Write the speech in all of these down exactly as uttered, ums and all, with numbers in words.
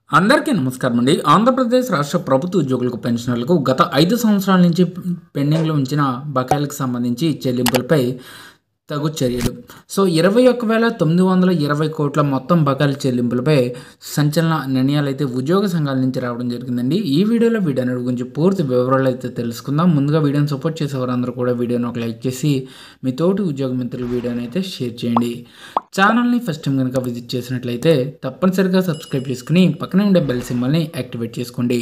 అందరికీ నమస్కారం అండి. ఆంధ్రప్రదేశ్ రాష్ట్ర ప్రభుత్వ ఉద్యోగులకు, పెన్షనర్లకు గత ఐదు సంవత్సరాల నుంచి పెండింగ్లో ఉంచిన బకాయిలకు సంబంధించి చెల్లింపులపై తగు చర్యలు. సో ఇరవై ఒక్క వేల తొమ్మిది వందల ఇరవై కోట్ల మొత్తం బకాయిల చెల్లింపులపై సంచలన నిర్ణయాలు అయితే ఉద్యోగ సంఘాల నుంచి రావడం జరిగిందండి. ఈ వీడియోలో వీడియో గురించి పూర్తి వివరాలు అయితే తెలుసుకుందాం. ముందుగా వీడియోని సపోర్ట్ చేసేవారందరూ కూడా వీడియోని ఒక లైక్ చేసి మీ తోటి ఉద్యోగ మిత్రుల వీడియోని అయితే షేర్ చేయండి. ఛానల్ని ఫస్ట్ టైం కనుక విజిట్ చేసినట్లయితే తప్పనిసరిగా సబ్స్క్రైబ్ చేసుకుని పక్కనే ఉండే బెల్ సింబల్ని యాక్టివేట్ చేసుకోండి.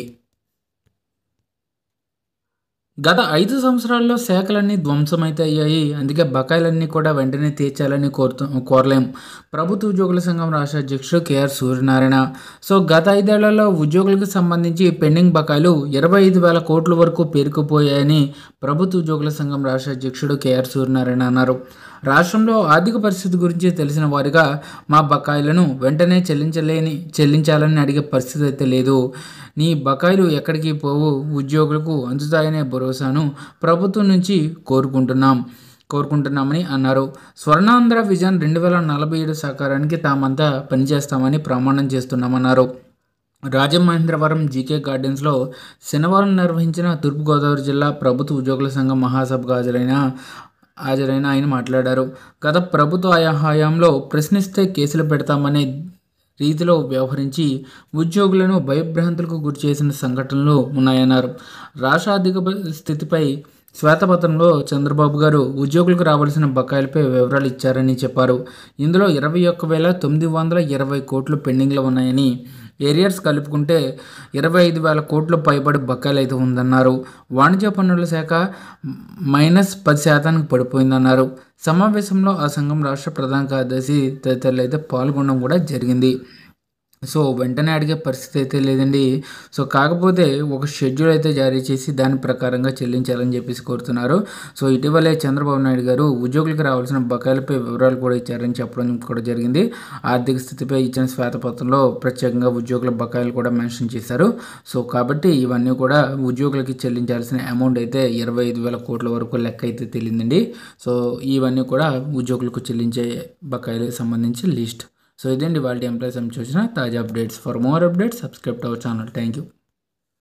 గత ఐదు సంవత్సరాల్లో శాఖలన్నీ ధ్వంసమైతే అయ్యాయి. అందుకే బకాయిలన్నీ కూడా వెంటనే తీర్చాలని కోరుతూ కోరలేం. ప్రభుత్వ ఉద్యోగుల సంఘం రాష్ట్ర అధ్యక్షుడు కేఆర్ సూర్యనారాయణ. సో గత ఐదేళ్లలో ఉద్యోగులకు సంబంధించి పెండింగ్ బకాయిలు ఇరవై ఐదు వేల కోట్ల వరకు పేరుకుపోయాయని ప్రభుత్వ ఉద్యోగుల సంఘం రాష్ట్ర అధ్యక్షుడు కేఆర్ సూర్యనారాయణ అన్నారు. రాష్ట్రంలో ఆర్థిక పరిస్థితి గురించి తెలిసిన వారిగా మా బకాయిలను వెంటనే చెల్లించలేని చెల్లించాలని అడిగే పరిస్థితి అయితే లేదు. నీ బకాయిలు ఎక్కడికి పోవు, ఉద్యోగులకు అందుతాయనే భరోసాను ప్రభుత్వం నుంచి కోరుకుంటున్నాం కోరుకుంటున్నామని అన్నారు. స్వర్ణాంధ్ర విజన్ రెండు వేల నలభై ఏడు సాకారానికి తామంతా పనిచేస్తామని ప్రమాణం చేస్తున్నామన్నారు. రాజమహేంద్రవరం జీకే గార్డెన్స్లో శనివారం నిర్వహించిన తూర్పుగోదావరి జిల్లా ప్రభుత్వ ఉద్యోగుల సంఘం మహాసభకు హాజరైన హాజరైన ఆయన మాట్లాడారు. గత ప్రభుత్వ హయాంలో ప్రశ్నిస్తే కేసులు పెడతామనే రీతిలో వ్యవహరించి ఉద్యోగులను భయభ్రాంతులకు గురి చేసిన సంఘటనలు ఉన్నాయన్నారు. రాష్ట్ర ఆర్థిక స్థితిపై శ్వేతపత్రంలో చంద్రబాబు గారు ఉద్యోగులకు రావాల్సిన బకాయిలపై వివరాలు ఇచ్చారని చెప్పారు. ఇందులో ఇరవై ఒక్క వేల తొమ్మిది వందల ఇరవై కోట్లు పెండింగ్లో ఉన్నాయని, ఏరియర్స్ కలుపుకుంటే ఇరవై ఐదు వేల కోట్లు పైబడి బకాయిలు అయితే ఉందన్నారు. వాణిజ్య పన్నుల శాఖ మైనస్ పది శాతానికి పడిపోయిందన్నారు. సమావేశంలో ఆ సంఘం రాష్ట్ర ప్రధాన కార్యదర్శి తదితరులు అయితే పాల్గొనడం కూడా జరిగింది. సో వెంటనే అడిగే పరిస్థితి అయితే లేదండి. సో కాకపోతే ఒక షెడ్యూల్ అయితే జారీ చేసి దాని ప్రకారంగా చెల్లించాలని చెప్పేసి కోరుతున్నారు. సో ఇటీవలే చంద్రబాబు నాయుడు గారు ఉద్యోగులకు రావాల్సిన బకాయిలపై వివరాలు కూడా ఇచ్చారని చెప్పడం కూడా జరిగింది. ఆర్థిక స్థితిపై ఇచ్చిన శ్వేతపత్రంలో ప్రత్యేకంగా ఉద్యోగుల బకాయిలు కూడా మెన్షన్ చేశారు. సో కాబట్టి ఇవన్నీ కూడా ఉద్యోగులకి చెల్లించాల్సిన అమౌంట్ అయితే ఇరవై ఐదు వేల కోట్ల వరకు లెక్క అయితే తెలియదండి. సో ఇవన్నీ కూడా ఉద్యోగులకు చెల్లించే బకాయిలకు సంబంధించి లిస్ట్. సో ఇదండి వాళ్ళ ఎంప్లాయీస్ చూసిన తాజా updates. For more updates subscribe to our channel. Thank you.